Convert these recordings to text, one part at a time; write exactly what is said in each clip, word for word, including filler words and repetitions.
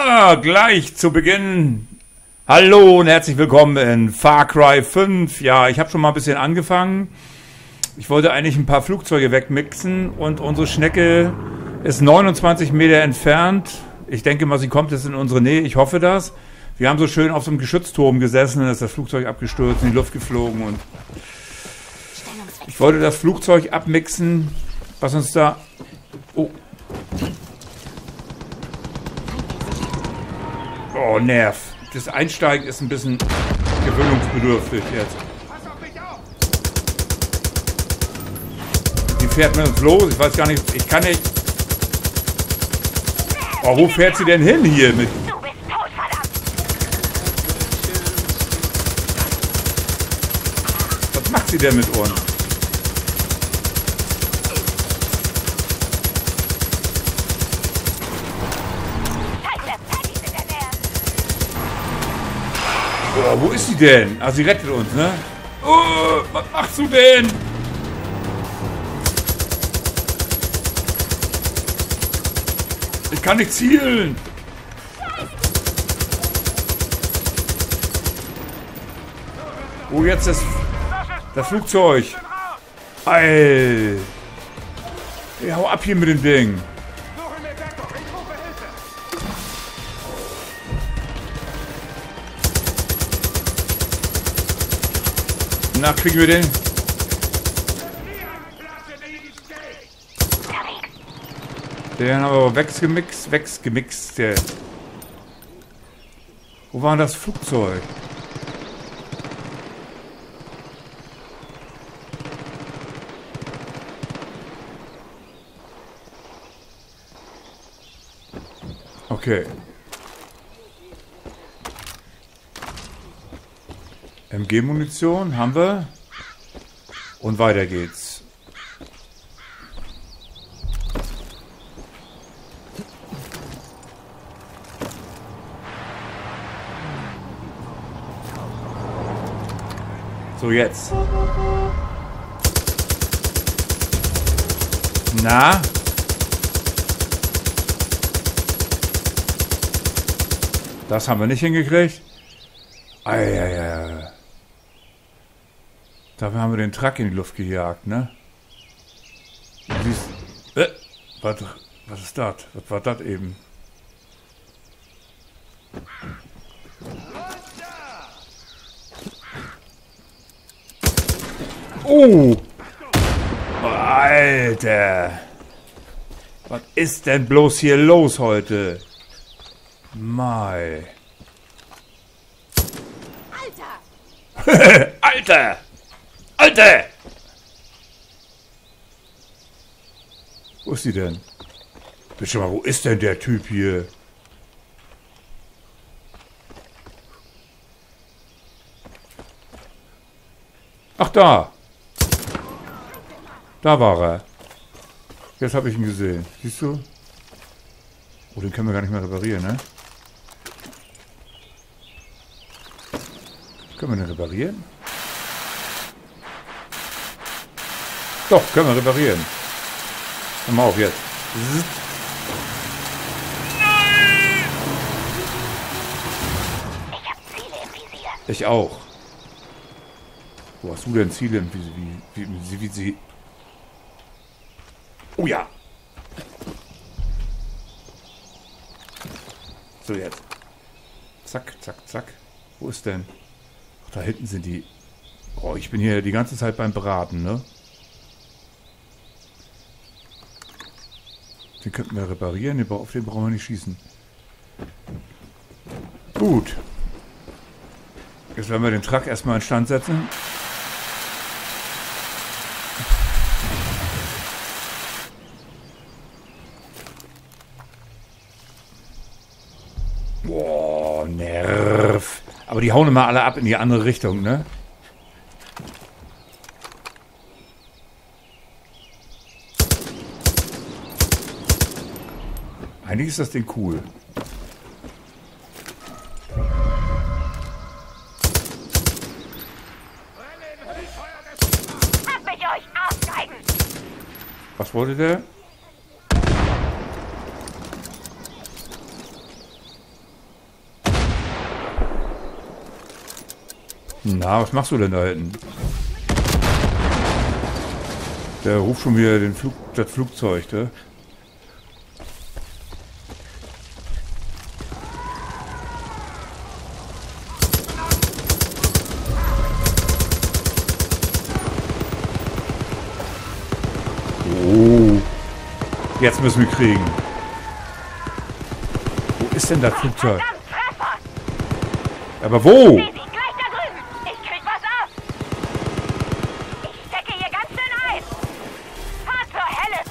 Ja, gleich zu Beginn. Hallo und herzlich willkommen in Far Cry fünf. Ja, ich habe schon mal ein bisschen angefangen. Ich wollte eigentlich ein paar Flugzeuge wegmixen und unsere Schnecke ist neunundzwanzig Meter entfernt. Ich denke mal, sie kommt jetzt in unsere Nähe. Ich hoffe das. Wir haben so schön auf so einem Geschützturm gesessen, dann ist das Flugzeug abgestürzt, in die Luft geflogen und ich wollte das Flugzeug abmixen, was uns da... Oh. Oh, Nerv. Das Einsteigen ist ein bisschen gewöhnungsbedürftig jetzt. Die fährt mit uns los. Ich weiß gar nicht. Ich kann nicht. Oh, wo fährt sie denn hin hier mit? Was macht sie denn mit uns? Oh, wo ist sie denn? Ah, sie rettet uns, ne? Oh, was machst du denn? Ich kann nicht zielen. Oh, jetzt das, das Flugzeug. Ey. Hey, hau ab hier mit dem Ding. Na, kriegen wir den? Den haben wir aber weggemixt, weggemixt. Der. Wo war das Flugzeug? Okay. M G-Munition haben wir. Und weiter geht's. So, jetzt. Na? Das haben wir nicht hingekriegt. Eieiei. Dafür haben wir den Truck in die Luft gejagt, ne? Siehst, äh, was, was ist das? Was war das eben? Oh! Alter! Was ist denn bloß hier los heute? Mai. Alter! Alter! Alter! Wo ist sie denn? Bitte mal, wo ist denn der Typ hier? Ach, da! Da war er. Jetzt habe ich ihn gesehen. Siehst du? Oh, den können wir gar nicht mehr reparieren, ne? Können wir den reparieren? Doch, können wir reparieren. Hör mal auf jetzt. Nein! Ich hab Ziele im Visier. Ich auch. Wo hast du denn Ziele im Visier? Wie, wie, wie, wie sie... Oh ja! So, jetzt. Zack, zack, zack. Wo ist denn? Ach, da hinten sind die... Oh, ich bin hier die ganze Zeit beim Braten, ne? Den könnten wir reparieren, auf den brauchen wir nicht schießen. Gut. Jetzt werden wir den Truck erstmal in Stand setzen. Boah, Nerv. Aber die hauen immer alle ab in die andere Richtung, ne? Eigentlich ist das Ding cool. Was wollte der? Na, was machst du denn da hinten? Der ruft schon wieder den Flug, das Flugzeug, ne? Oh. Jetzt müssen wir kriegen. Wo ist denn das Flugzeug? Aber wo? Gleich da drüben. Ich krieg was ab. Ich stecke hier ganz dünn ein. Fahr zur Hölle.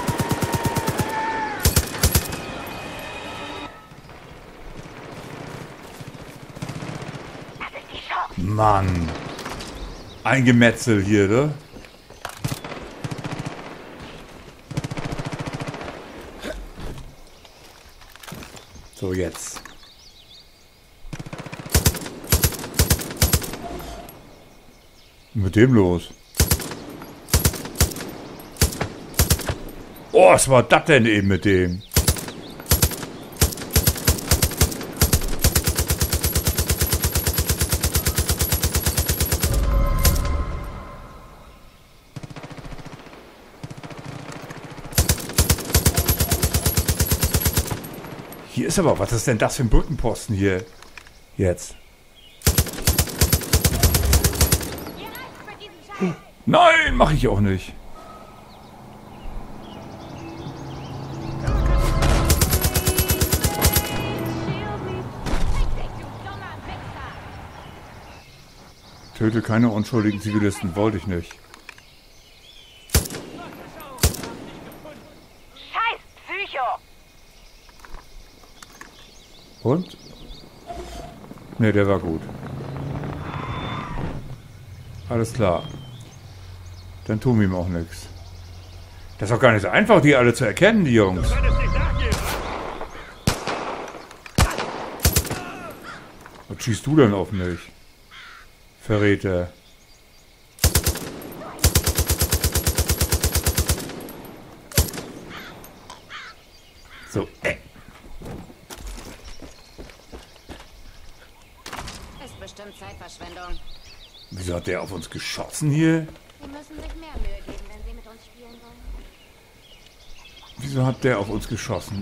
Das ist die Chance. Mann. Ein Gemetzel hier, ne? So, jetzt. Mit dem los. Oh, was war das denn eben mit dem? Hier ist aber, was ist denn das für ein Brückenposten hier? Jetzt. Nein, mache ich auch nicht. Töte keine unschuldigen Zivilisten, wollte ich nicht. Scheiß Psycho. Und? Ne, der war gut. Alles klar. Dann tun wir ihm auch nichts. Das ist auch gar nicht so einfach, die alle zu erkennen, die Jungs. Was schießt du denn auf mich? Verräter. So, äh. Ist bestimmt Zeitverschwendung. Wieso hat der auf uns geschossen hier? Sie müssen sich mehr Mühe geben, wenn Sie mit uns spielen wollen. Wieso hat der auf uns geschossen?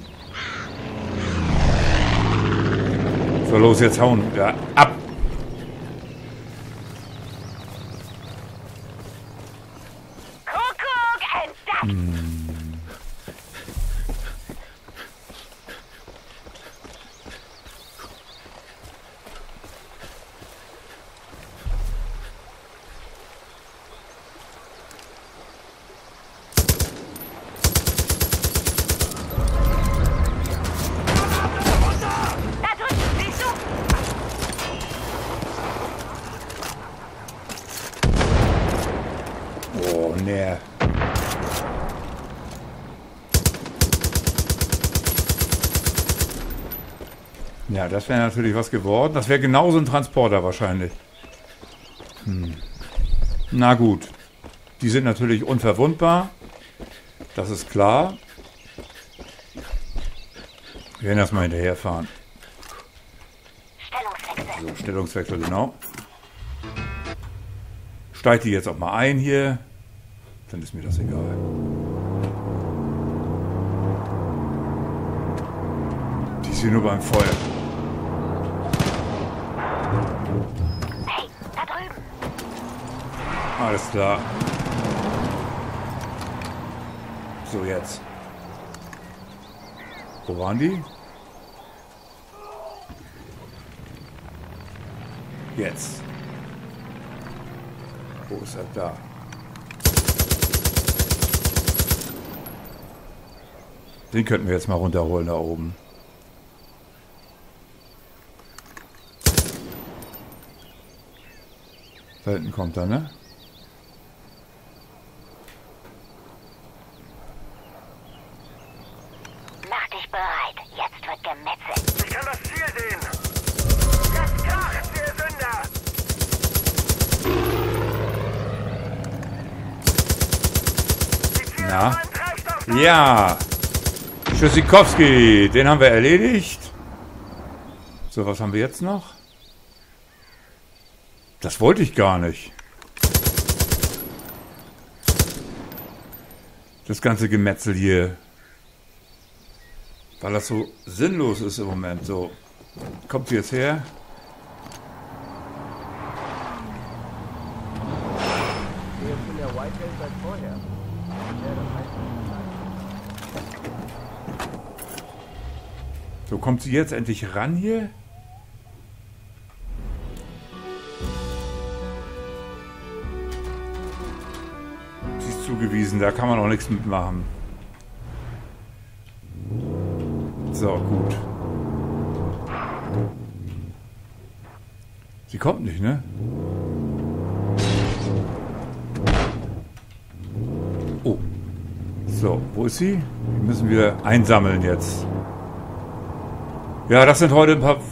So, los, jetzt hauen. Ja, ab! Kuckuck, entdeckt. Hm. Da drüben, siehst du? Oh, ne. Ja, das wäre natürlich was geworden. Das wäre genauso ein Transporter wahrscheinlich. Hm. Na gut. Die sind natürlich unverwundbar. Das ist klar. Wir werden erstmal hinterherfahren. Stellungswechsel. So, Stellungswechsel, genau. Steigt die jetzt auch mal ein hier. Dann ist mir das egal. Die ist hier nur beim Feuer. Hey, da drüben. Alles klar. So, jetzt. Wo waren die? Jetzt. Wo ist er? Da. Den könnten wir jetzt mal runterholen da oben. Da hinten kommt er, ne? Mach dich bereit. Jetzt wird gemetzelt. Ich kann das Ziel sehen. Das kracht, ihr Sünder! Die Ziele Na? wollen Treibstoff. Ja! Tschüssikowski, den haben wir erledigt. So, was haben wir jetzt noch? Das wollte ich gar nicht. Das ganze Gemetzel hier. Weil das so sinnlos ist im Moment. So. Kommt sie jetzt her? So, kommt sie jetzt endlich ran hier? Sie ist zugewiesen, da kann man auch nichts mitmachen. So, gut. Sie kommt nicht, ne? Oh. So, wo ist sie? Wir müssen wieder einsammeln jetzt. Ja, das sind heute ein paar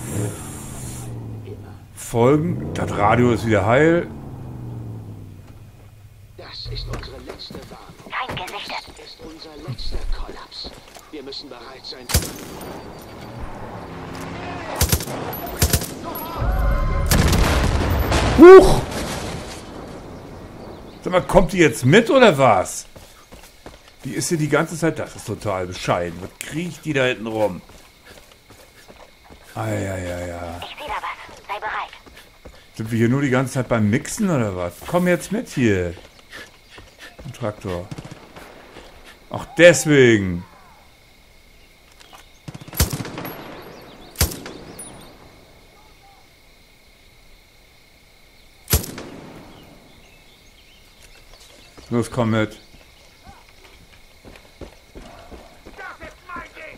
Folgen. Das Radio ist wieder heil. Das ist unsere letzte Warnung. Kein gesichtet. Das ist unser letzter Kollaps. Wir müssen bereit sein. Huch! Sag mal, kommt die jetzt mit oder was? Die ist hier die ganze Zeit... Das ist total bescheiden. Was kriecht die da hinten rum? Ah, ja, ja, ja. Ich sehe da was. Sei bereit. Sind wir hier nur die ganze Zeit beim Mixen oder was? Komm jetzt mit hier. Ein Traktor. Ach, deswegen. Los, komm mit. Das ist mein Ding!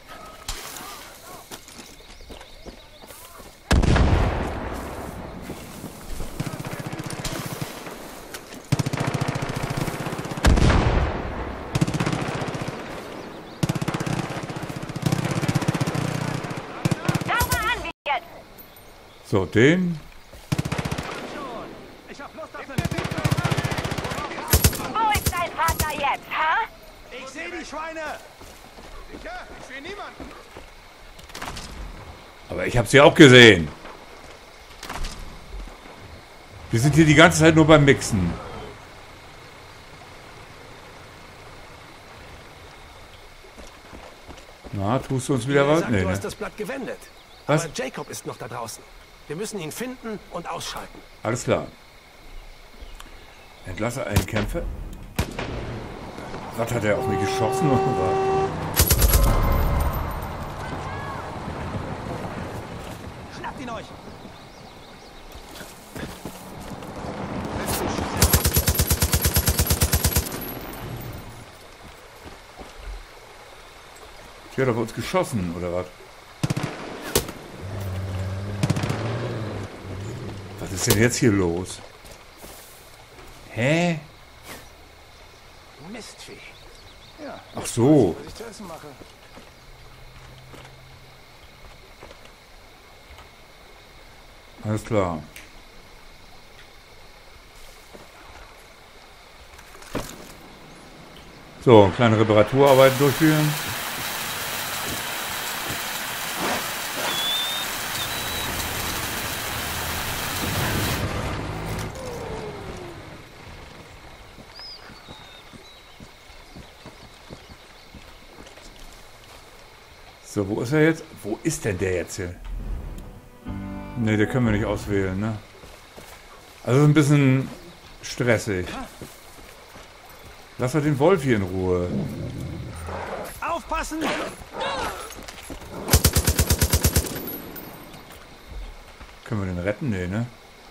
Sauber an, jetzt! So, den. Ich hab Lust auf den... Wo ist dein Vater jetzt, ha? Ich sehe die Schweine! Sicher? Ich sehe niemanden. Aber ich habe sie auch gesehen. Wir sind hier die ganze Zeit nur beim Mixen. Na, tust du uns wieder was? Sagt, Nee, du ne? hast das Blatt gewendet. Was? Aber Jacob ist noch da draußen. Wir müssen ihn finden und ausschalten. Alles klar. Entlasse einen Kämpfer. Was hat er auf mich geschossen? Oder was? Schnappt ihn euch! Die hat auf uns geschossen, oder was? Was ist denn jetzt hier los? Hä? Mistvieh. Ja, Ach so. was ich zu essen mache. Alles klar. So, kleine Reparaturarbeiten durchführen. So, wo ist er jetzt? Wo ist denn der jetzt hier? Ne, der können wir nicht auswählen, ne? Also ein bisschen stressig. Lass doch den Wolf hier in Ruhe. Aufpassen! Können wir den retten? Nee, ne?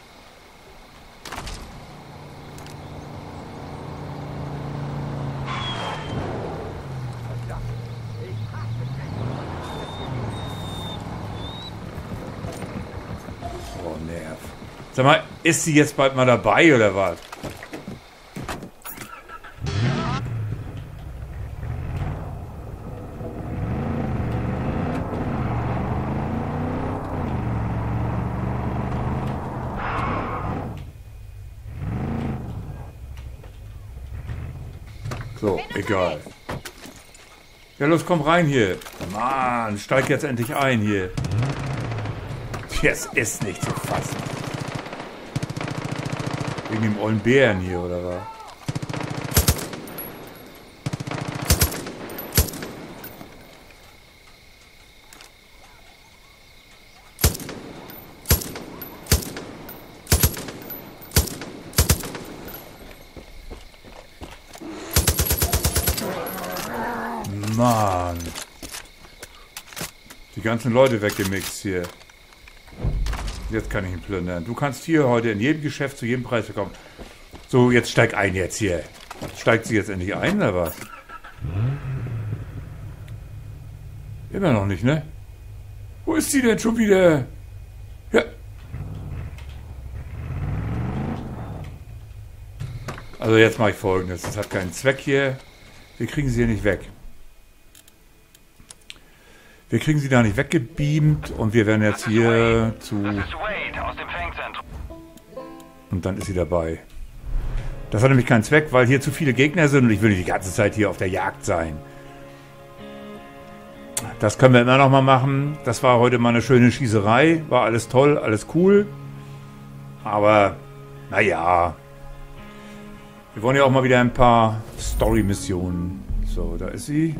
Oh, Nerv. Sag mal, ist sie jetzt bald mal dabei oder was? So, egal. Ja, los, komm rein hier. Mann, steig jetzt endlich ein hier. Das ist nicht zu fassen. Wegen dem ollen Bären hier, oder was? Mann. Die ganzen Leute weggemixt hier. Jetzt kann ich ihn plündern. Du kannst hier heute in jedem Geschäft zu jedem Preis bekommen. So, jetzt steig ein jetzt hier. Steigt sie jetzt endlich ein, oder was? Immer noch nicht, ne? Wo ist sie denn schon wieder? Ja. Also jetzt mache ich Folgendes. Das hat keinen Zweck hier. Wir kriegen sie hier nicht weg. Wir kriegen sie da nicht weggebeamt und wir werden jetzt hier zu... Das ist Wade aus dem Fangzentrum. Und dann ist sie dabei. Das hat nämlich keinen Zweck, weil hier zu viele Gegner sind und ich will nicht die ganze Zeit hier auf der Jagd sein. Das können wir immer noch mal machen. Das war heute mal eine schöne Schießerei. War alles toll, alles cool. Aber, naja. Wir wollen ja auch mal wieder ein paar Story-Missionen. So, da ist sie.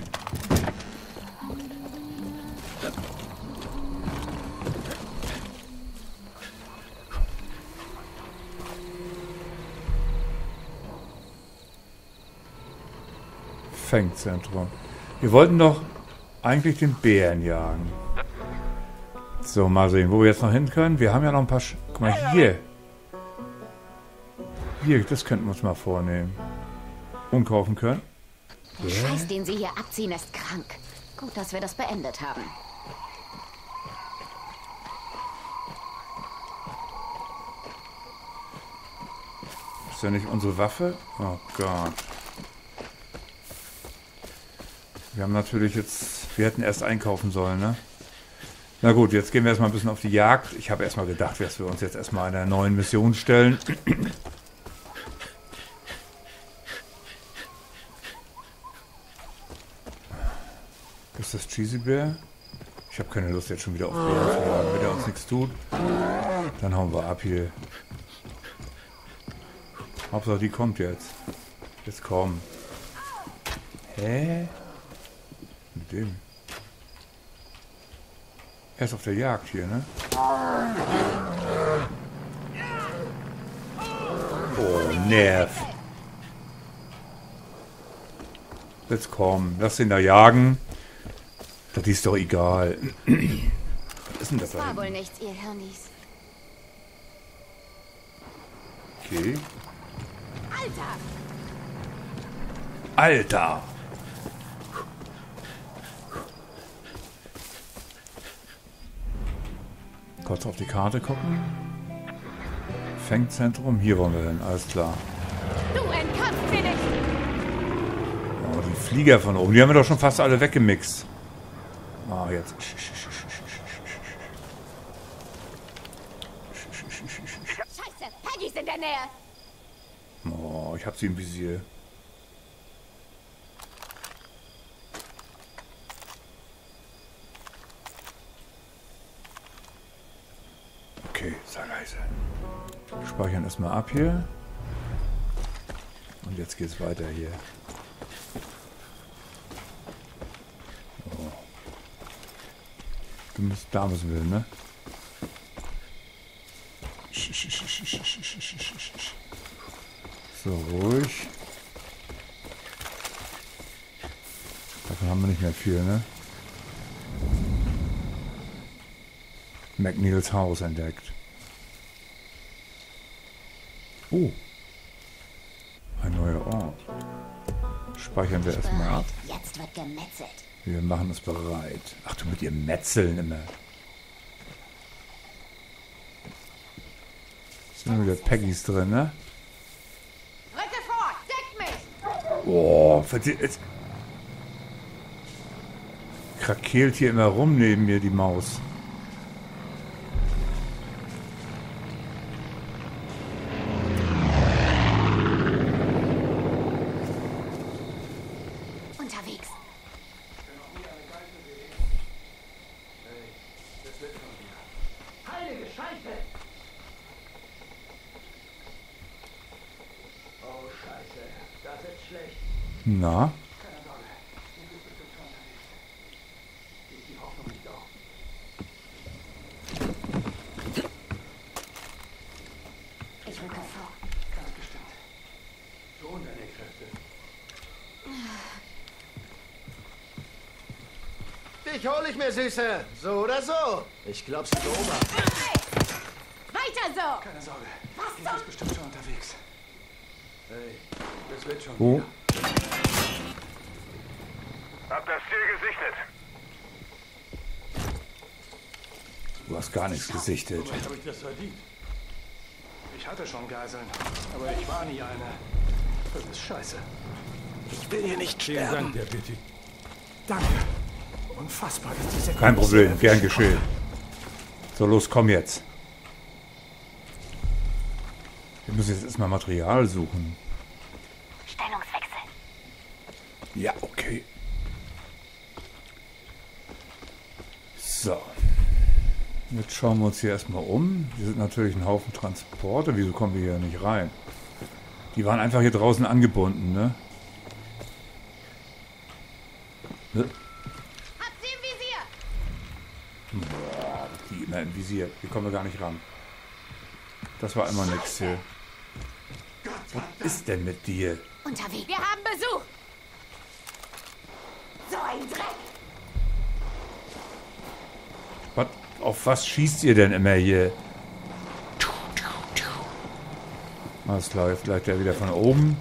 Fangzentrum. Wir wollten doch eigentlich den Bären jagen. So, mal sehen, wo wir jetzt noch hin können. Wir haben ja noch ein paar... Sch Guck mal, hier. Hier, das könnten wir uns mal vornehmen. Und kaufen können. Der Scheiß, den sie hier abziehen, ist krank. Gut, dass wir das beendet haben. Ist ja nicht unsere Waffe? Oh Gott. Wir haben natürlich jetzt... Wir hätten erst einkaufen sollen, ne? Na gut, jetzt gehen wir erstmal ein bisschen auf die Jagd. Ich habe erstmal gedacht, dass wir uns jetzt erstmal einer neuen Mission stellen. Ist das Cheesy Bear? Ich habe keine Lust jetzt schon wieder auf Bären zu jagen. Wenn der uns nichts tut, dann hauen wir ab hier. Hauptsache die kommt jetzt. Jetzt komm. Hä? Mit dem. Er ist auf der Jagd hier, ne? Oh, Nerv. Jetzt komm, lass den da jagen. Das ist doch egal. Was ist denn das da War hinten? wohl nichts, ihr Hirnis. Okay. Alter! Alter! Kurz auf die Karte gucken. Fangzentrum, hier wollen wir hin, alles klar. Du entkommst mir nicht! Oh, die Flieger von oben, die haben wir doch schon fast alle weggemixt. Ah, jetzt. Scheiße, Peggy ist in der Nähe! Oh, ich hab sie im Visier. Okay, sei leise. Speichern erstmal ab hier. Und jetzt geht's weiter hier. Oh. Du musst, da müssen wir, ne? So, ruhig. Davon haben wir nicht mehr viel, ne? McNeils Haus entdeckt. Oh. Ein neuer Ort. Speichern wir erstmal ab. Jetzt wird gemetzelt. Wir machen uns bereit. Ach du, mit ihrem Metzeln immer. Sind wieder Peggys drin, ne? Rücke vor! Deck mich! Oh, verdammt. Jetzt krakeelt hier immer rum neben mir die Maus. Unterwegs. Heilige Scheiße! Na? Ich rücke vor. Ganz bestimmt. Schon deine Kräfte. Dich hol ich mir, Süße. So oder so. Ich glaub, sie beobachtet. Weiter so! Keine Sorge. Was Die ist bestimmt schon unterwegs. Hey, das wird schon Wo? wieder. Hab das Ziel gesichtet. Du hast gar nichts gesichtet. Womit habe ich das verdient? Ich hatte schon Geiseln, aber ich war nie eine. Das ist scheiße. Ich will hier nicht sterben. der Bitte. Danke. Unfassbar, dass diese Kein Problem, gern geschehen. So, los, komm jetzt. Wir müssen jetzt erstmal Material suchen. Stellungswechsel. Ja, okay. So. Jetzt schauen wir uns hier erstmal um. Hier sind natürlich ein Haufen Transporte. Wieso kommen wir hier nicht rein? Die waren einfach hier draußen angebunden, ne? Ne? Habt sie im Visier! Boah, die immer im Visier. Hier kommen wir gar nicht ran. Das war immer nix hier. Was ist denn mit dir? Unterwegs. Wir haben Besuch! So ein Dreck! Was, auf was schießt ihr denn immer hier? Alles klar, jetzt gleich der wieder von oben.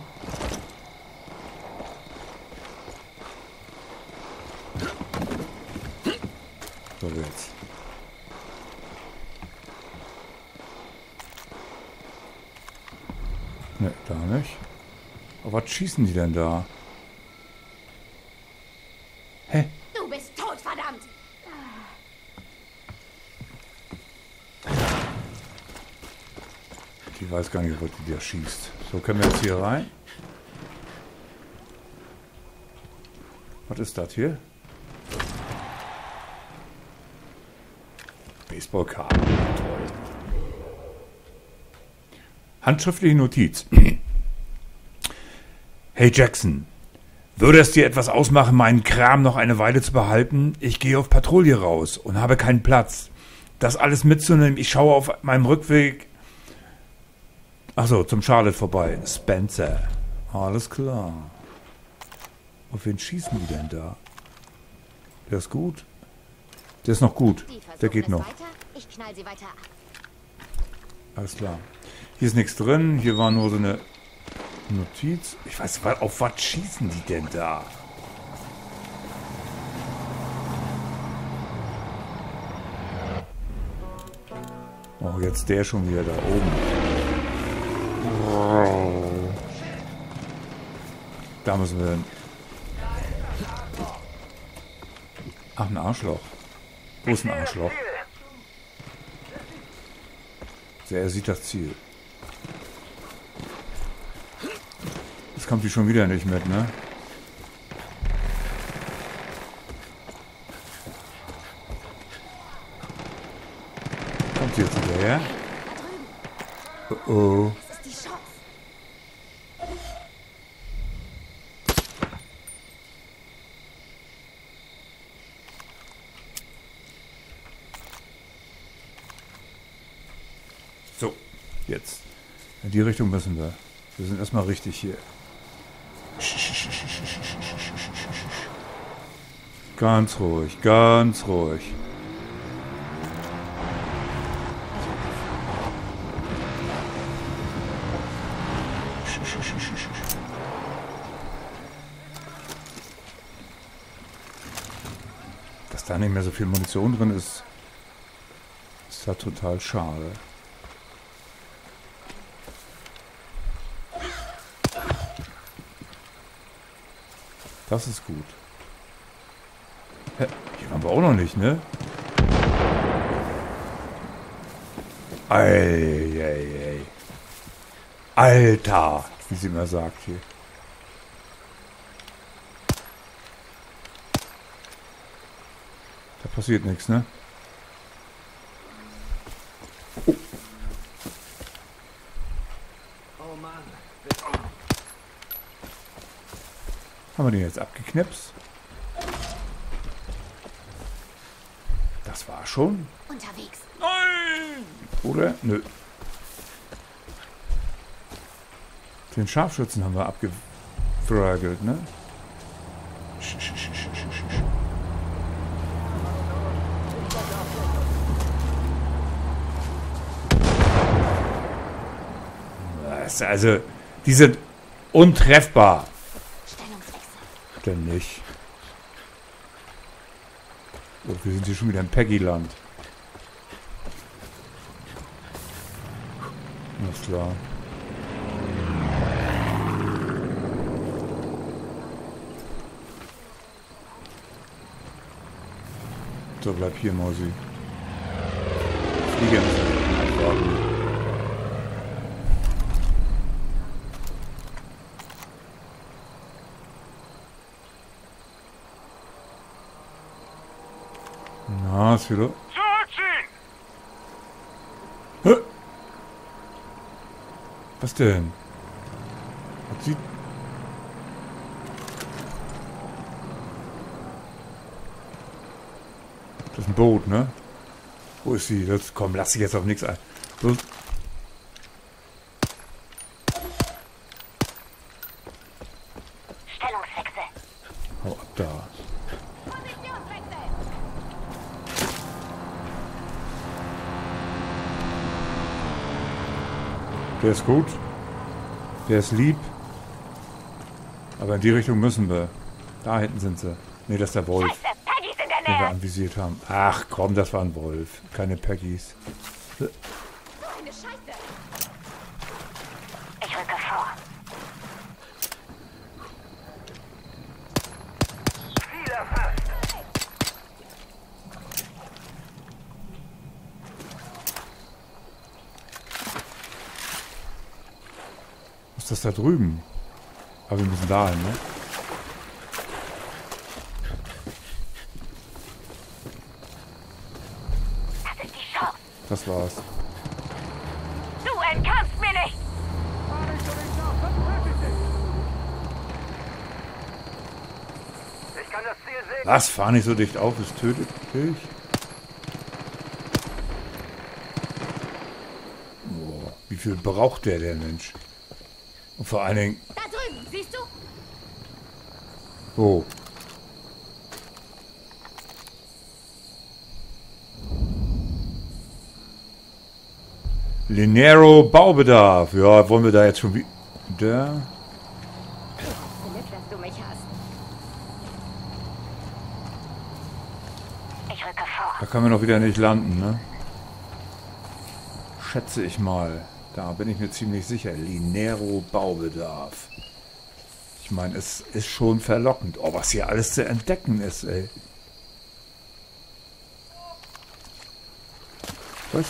So jetzt. Ne, da nicht. Aber was schießen die denn da? Hä? Du bist tot, verdammt! Ich weiß gar nicht, was die da schießt. So, können wir jetzt hier rein? Was ist das hier? Baseballkarten. Toll. Handschriftliche Notiz. Hey Jackson, würde es dir etwas ausmachen, meinen Kram noch eine Weile zu behalten? Ich gehe auf Patrouille raus und habe keinen Platz. Das alles mitzunehmen, ich schaue auf meinem Rückweg... Achso, zum Charlotte vorbei. Spencer. Alles klar. Auf wen schießen die denn da? Der ist gut. Der ist noch gut. Die versuchen Der geht es noch. Weiter. Ich knall sie weiter ab. Alles klar. Hier ist nichts drin. Hier war nur so eine Notiz. Ich weiß, auf was schießen die denn da? Oh, jetzt der schon wieder da oben. Da müssen wir hin. Ach, ein Arschloch. Wo ist ein Arschloch? Er sieht das Ziel. Jetzt kommt die schon wieder nicht mit, ne? Kommt sie jetzt hinterher? Oh oh. Das ist die Chance. So, jetzt. In die Richtung müssen wir. Wir sind erstmal richtig hier. Ganz ruhig, ganz ruhig. Dass da nicht mehr so viel Munition drin ist, ist da total schade. Das ist gut. Hä? Hier waren wir auch noch nicht, ne? Ei, ei, ei. Alter, wie sie immer sagt hier. Da passiert nichts, ne? Oh Mann. Haben wir den jetzt abgeknipst? Das war schon. Unterwegs. Nein! Oder? Nö. Den Scharfschützen haben wir abgefragelt, ne? Sch, sch, sch, sch, sch, sch. Was? Also, die sind untreffbar. Stellungswechsel. Denn nicht. Oh, wir sind hier schon wieder im Peggy-Land. Alles klar. So, bleib hier, Mausi. Flieger müssen wir abwarten. Na, ist wieder. Zurückziehen! Hä? Was denn? Hat sie. Das ist ein Boot, ne? Wo ist sie? Das, komm, lass dich jetzt auf nichts ein. Los. Stellungswechsel. Hau ab da. Positionswechsel. Der ist gut. Der ist lieb. Aber in die Richtung müssen wir. Da hinten sind sie. Ne, das ist der Wolf, Scheiße, Peggy's in der den wir Nähe. anvisiert haben. Ach komm, das war ein Wolf. Keine Peggys. So eine Scheiße. Ich rücke vor. Ziel erfasst! Was ist das da drüben? Aber wir müssen da hin, ne? Das ist die Chance. Das war's. Du entkommst mir nicht. Ich kann das Ziel sehen. Was? Fahr nicht so dicht auf, es tötet dich. Boah, wie viel braucht der, der Mensch? Und vor allen Dingen, Da drüben, siehst du? wo? Linero Baubedarf. Ja, wollen wir da jetzt schon wieder... Philipp, dass du mich hast. Ich rücke vor. Da kann man doch wieder nicht landen, ne? Schätze ich mal. Da bin ich mir ziemlich sicher. Linero Baubedarf. Ich meine, es ist schon verlockend. Oh, was hier alles zu entdecken ist, ey. Was?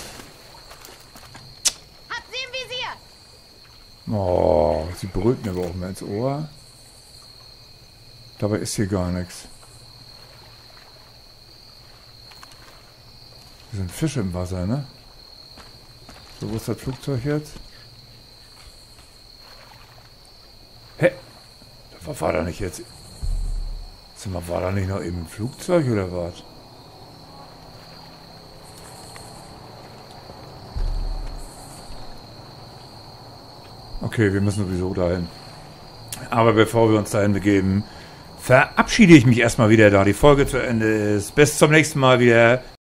Hab sie im Visier! Oh, sie brüllt mir aber auch mal ins Ohr. Dabei ist hier gar nichts. Hier sind Fische im Wasser, ne? So, wo ist das Flugzeug jetzt? Hä? Was war da nicht jetzt? Sag mal, war da nicht noch eben ein Flugzeug oder was? Okay, wir müssen sowieso dahin. Aber bevor wir uns dahin begeben, verabschiede ich mich erstmal wieder, da die Folge zu Ende ist. Bis zum nächsten Mal wieder.